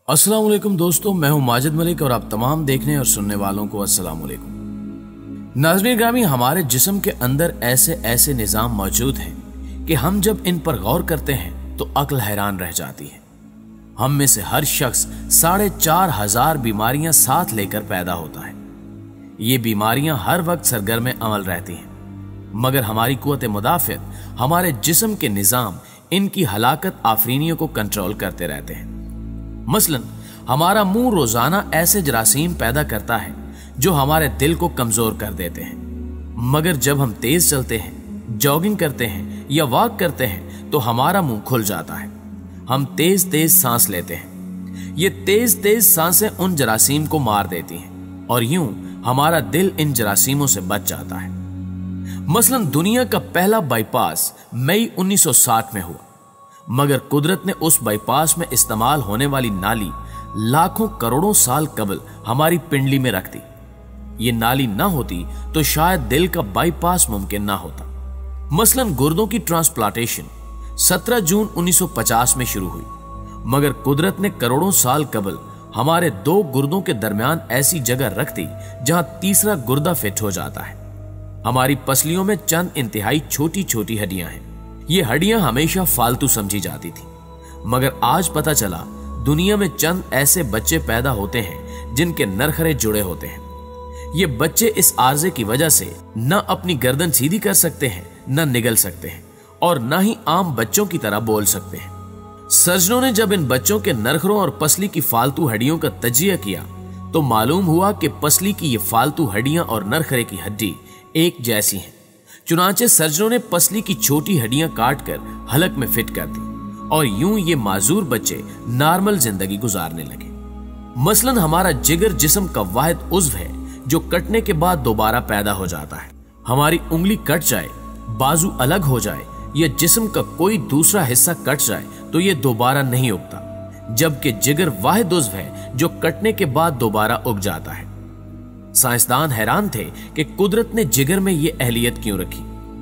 अस्सलाम वालेकुम दोस्तों, मैं हूं माजिद मलिक और आप तमाम देखने और सुनने वालों को अस्सलाम वालेकुम। नाज़रीन ग्रामी, हमारे जिस्म के अंदर ऐसे ऐसे निज़ाम मौजूद हैं कि हम जब इन पर गौर करते हैं तो अक्ल हैरान रह जाती है। हम में से हर शख्स 4,500 बीमारियां साथ लेकर पैदा होता है। ये बीमारियां हर वक्त सरगर्म अमल रहती हैं, मगर हमारी कुव्वत मुदाफ़िअत, हमारे जिस्म के निज़ाम इनकी हलाकत आफरीनियों को कंट्रोल करते रहते हैं। मसलन हमारा मुंह रोजाना ऐसे जरासीम पैदा करता है जो हमारे दिल को कमजोर कर देते हैं, मगर जब हम तेज चलते हैं, जॉगिंग करते हैं या वॉक करते हैं तो हमारा मुंह खुल जाता है। हम तेज तेज सांस लेते हैं। ये तेज तेज सांसें उन जरासीम को मार देती हैं और यूं हमारा दिल इन जरासीमों से बच जाता है। मसलन दुनिया का पहला बाईपास मई 1960 में हुआ, मगर कुदरत ने उस बाईपास में इस्तेमाल होने वाली नाली लाखों करोड़ों साल कबल हमारी पिंडली में रख दी। ये नाली ना होती तो शायद दिल का बाईपास मुमकिन ना होता। मसलन गुर्दों की ट्रांसप्लांटेशन 17 जून 1950 में शुरू हुई, मगर कुदरत ने करोड़ों साल कबल हमारे 2 गुर्दों के दरमियान ऐसी जगह रख दी जहां तीसरा गुर्दा फिट हो जाता है। हमारी पसलियों में चंद इंतहाई छोटी छोटी हड्डियां हैं। ये हड्डियां हमेशा फालतू समझी जाती थी, मगर आज पता चला दुनिया में चंद ऐसे बच्चे पैदा होते हैं जिनके नरखरे जुड़े होते हैं। ये बच्चे इस आर्जे की वजह से न अपनी गर्दन सीधी कर सकते हैं, न निगल सकते हैं और न ही आम बच्चों की तरह बोल सकते हैं। सर्जनों ने जब इन बच्चों के नरखरों और पसली की फालतू हड्डियों का तजिया किया तो मालूम हुआ कि पसली की ये फालतू हड्डियां और नरखरे की हड्डी एक जैसी हैं। चुनांचे सर्जनों ने पसली की छोटी हड्डियां काटकर हलक में फिट कर दी और यूं ये माजूर बच्चे नॉर्मल जिंदगी गुजारने लगे। मसलन हमारा जिगर जिस्म का वाहिद उज़्व है जो कटने के बाद दोबारा पैदा हो जाता है। हमारी उंगली कट जाए, बाजू अलग हो जाए या जिस्म का कोई दूसरा हिस्सा कट जाए तो ये दोबारा नहीं उगता, जबकि जिगर वाहिद उज़्व है जो कटने के बाद दोबारा उग जाता है। साइंसदान हैरान थे कि कुदरत ने जिगर में यह अहलियत क्यों रखी।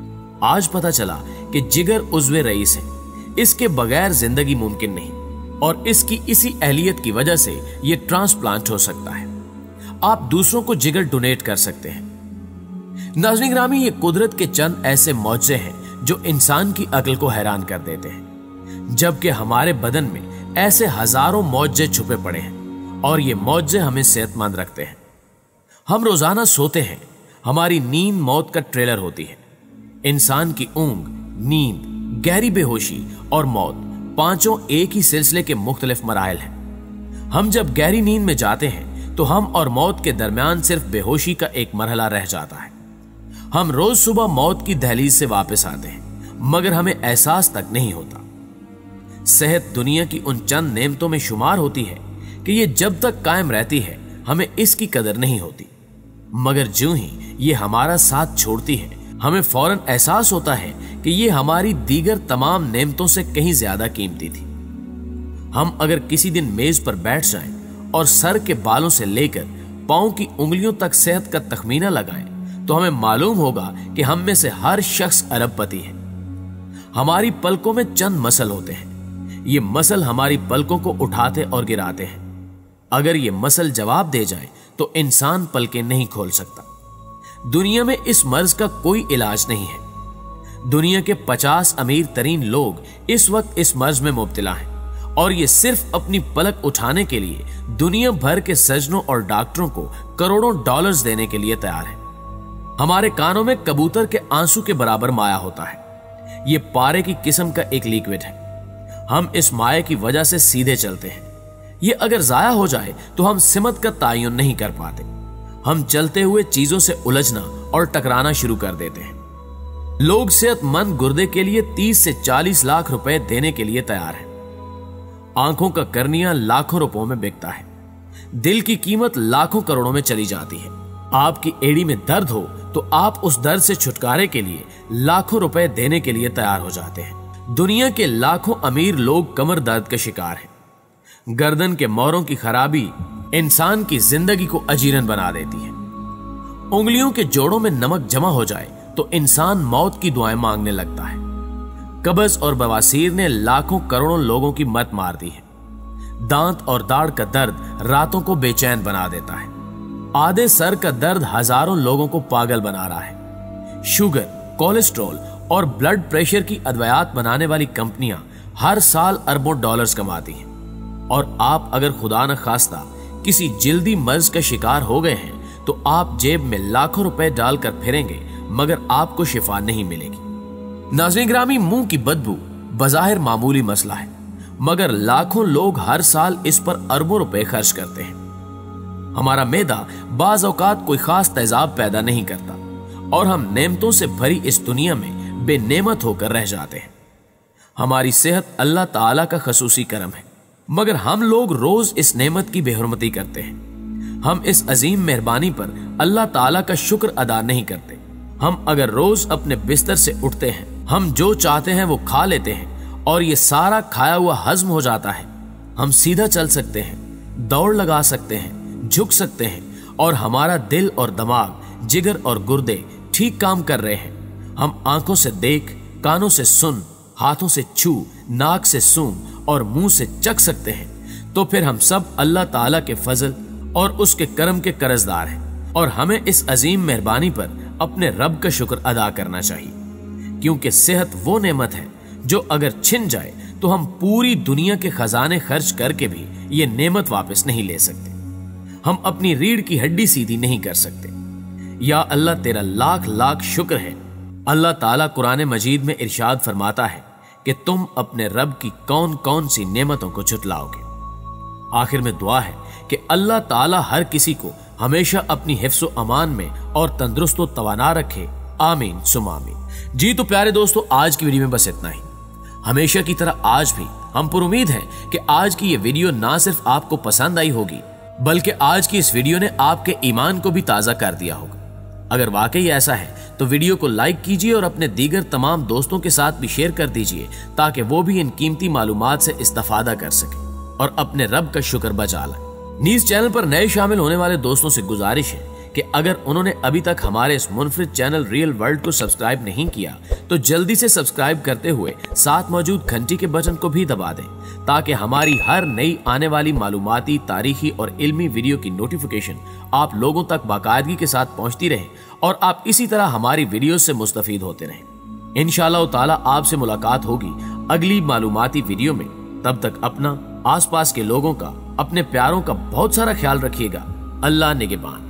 आज पता चला कि जिगर उज़्वे रईस है, इसके बगैर जिंदगी मुमकिन नहीं और इसकी इसी अहलियत की वजह से यह ट्रांसप्लांट हो सकता है। आप दूसरों को जिगर डोनेट कर सकते हैं। नाज़रीन ग्रामी, ये कुदरत के चंद ऐसे मौजज़े हैं जो इंसान की अक्ल को हैरान कर देते हैं, जबकि हमारे बदन में ऐसे हजारों मौजज़े छुपे पड़े हैं और ये मौजज़े हमें सेहतमंद रखते हैं। हम रोजाना सोते हैं, हमारी नींद मौत का ट्रेलर होती है। इंसान की ऊंग, नींद, गहरी बेहोशी और मौत पांचों एक ही सिलसिले के मुख्तलिफ मराहिल हैं। हम जब गहरी नींद में जाते हैं तो हम और मौत के दरमियान सिर्फ बेहोशी का एक मरहला रह जाता है। हम रोज सुबह मौत की दहलीज से वापस आते हैं, मगर हमें एहसास तक नहीं होता। सेहत दुनिया की उन चंद नेमतों में शुमार होती है कि ये जब तक कायम रहती है हमें इसकी कदर नहीं होती, मगर ज्यों ही ये हमारा साथ छोड़ती है हमें फौरन एहसास होता है कि ये हमारी दीगर तमाम नेमतों से कहीं ज्यादा कीमती थी। हम अगर किसी दिन मेज पर बैठ जाएं और सर के बालों से लेकर पांव की उंगलियों तक सेहत का तखमीना लगाएं तो हमें मालूम होगा कि हम में से हर शख्स अरबपति है। हमारी पलकों में चंद मसल होते हैं। ये मसल हमारी पलकों को उठाते और गिराते हैं। अगर ये मसल जवाब दे जाए तो इंसान पलकें नहीं खोल सकता। दुनिया में इस मर्ज का कोई इलाज नहीं है। दुनिया के 50 अमीर तरीन लोग इस वक्त इस मर्ज में मुब्तला हैं और ये सिर्फ अपनी पलक उठाने के लिए दुनिया भर के सर्जनों और डॉक्टरों को करोड़ों डॉलर्स देने के लिए तैयार हैं। हमारे कानों में कबूतर के आंसू के बराबर माया होता है। ये पारे की किस्म का एक लिक्विड है। हम इस माया की वजह से सीधे चलते हैं। ये अगर जाया हो जाए तो हम सिमत का तायुन नहीं कर पाते। हम चलते हुए चीजों से उलझना और टकराना शुरू कर देते हैं। लोग सेहतमंद गुर्दे के लिए 30 से 40 लाख रुपए देने के लिए तैयार हैं। आंखों का कर्निया लाखों रुपयों में बिकता है। दिल की कीमत लाखों करोड़ों में चली जाती है। आपकी एड़ी में दर्द हो तो आप उस दर्द से छुटकारे के लिए लाखों रुपए देने के लिए तैयार हो जाते हैं। दुनिया के लाखों अमीर लोग कमर दर्द के शिकार हैं। गर्दन के मोरों की खराबी इंसान की जिंदगी को अजीरन बना देती है। उंगलियों के जोड़ों में नमक जमा हो जाए तो इंसान मौत की दुआएं मांगने लगता है। कब्ज और बवासीर ने लाखों करोड़ों लोगों की मौत मार दी है। दांत और दाढ़ का दर्द रातों को बेचैन बना देता है। आधे सर का दर्द हजारों लोगों को पागल बना रहा है। शुगर, कोलेस्ट्रॉल और ब्लड प्रेशर की अद्वयात बनाने वाली कंपनियां हर साल अरबों डॉलर्स कमाती हैं। और आप अगर खुदा न खास्ता किसी जल्दी मर्ज का शिकार हो गए हैं तो आप जेब में लाखों रुपए डालकर फिरेंगे मगर आपको शिफा नहीं मिलेगी। नाज़रीन गिरामी, मुंह की बदबू बज़ाहिर मामूली मसला है मगर लाखों लोग हर साल इस पर अरबों रुपए खर्च करते हैं। हमारा मैदा बाज औकात कोई खास तेजाब पैदा नहीं करता और हम नेमतों से भरी इस दुनिया में बेनेमत होकर रह जाते हैं। हमारी सेहत अल्लाह ताला का खसूसी करम है मगर हम लोग रोज इस नेमत की बेहुरमती करते हैं। हम इस अजीम मेहरबानी पर अल्लाह ताला का शुक्र अदा नहीं करते। हम अगर रोज अपने बिस्तर से उठते हैं, हम जो चाहते हैं वो खा लेते हैं और ये सारा खाया हुआ हजम हो जाता है। हम सीधा चल सकते हैं, दौड़ लगा सकते हैं, झुक सकते हैं और हमारा दिल और दिमाग, जिगर और गुर्दे ठीक काम कर रहे हैं। हम आंखों से देख, कानों से सुन, हाथों से छू, नाक से सूंघ और मुंह से चख सकते हैं। तो फिर हम सब अल्लाह ताला के फजल और उसके करम के कर्जदार हैं और हमें इस अजीम मेहरबानी पर अपने रब का शुक्र अदा करना चाहिए, क्योंकि सेहत वो नेमत है जो अगर छिन जाए तो हम पूरी दुनिया के खजाने खर्च करके भी ये नेमत वापस नहीं ले सकते। हम अपनी रीढ़ की हड्डी सीधी नहीं कर सकते। या अल्लाह तेरा लाख लाख शुक्र है। अल्लाह ताला कुरान मजीद में इरशाद फरमाता है कि तुम अपने रब की कौन कौन सी नेमतों को झुटलाओगे। आखिर में दुआ है कि अल्लाह ताला हर किसी को हमेशा अपनी हिफ्ज़ो अमान में और तंदुरुस्त व तवाना रखे। आमीन सुम आमीन। जी तो प्यारे दोस्तों, आज की वीडियो में बस इतना ही। हमेशा की तरह आज भी हम पुरुमीद हैं कि आज की ये वीडियो ना सिर्फ आपको पसंद आई होगी बल्कि आज की इस वीडियो ने आपके ईमान को भी ताज़ा कर दिया होगा। अगर वाकई ऐसा है तो वीडियो को लाइक कीजिए और अपने दीगर तमाम दोस्तों के साथ भी शेयर कर दीजिए ताकि वो भी इन कीमती मालूमात से इस्तेफादा कर सके और अपने रब का शुक्र बजा लाए। न्यूज़ चैनल पर नए शामिल होने वाले दोस्तों से गुजारिश है कि अगर उन्होंने अभी तक हमारे इस मुनफरिद चैनल रियल वर्ल्ड को सब्सक्राइब नहीं किया तो जल्दी से सब्सक्राइब करते हुए साथ मौजूद घंटी के बटन को भी दबा दें ताकि हमारी हर नई आने वाली मालूमाती, तारीखी और इल्मी वीडियो की नोटिफिकेशन आप लोगों तक बाकायदगी के साथ पहुंचती रहे और आप इसी तरह हमारी वीडियो से मुस्तफीद होते रहें। इंशाअल्लाह ताला आपसे मुलाकात होगी अगली मालूमाती वीडियो में। तब तक अपना, आसपास के लोगों का, अपने प्यारों का बहुत सारा ख्याल रखिएगा। अल्लाह निगहबान।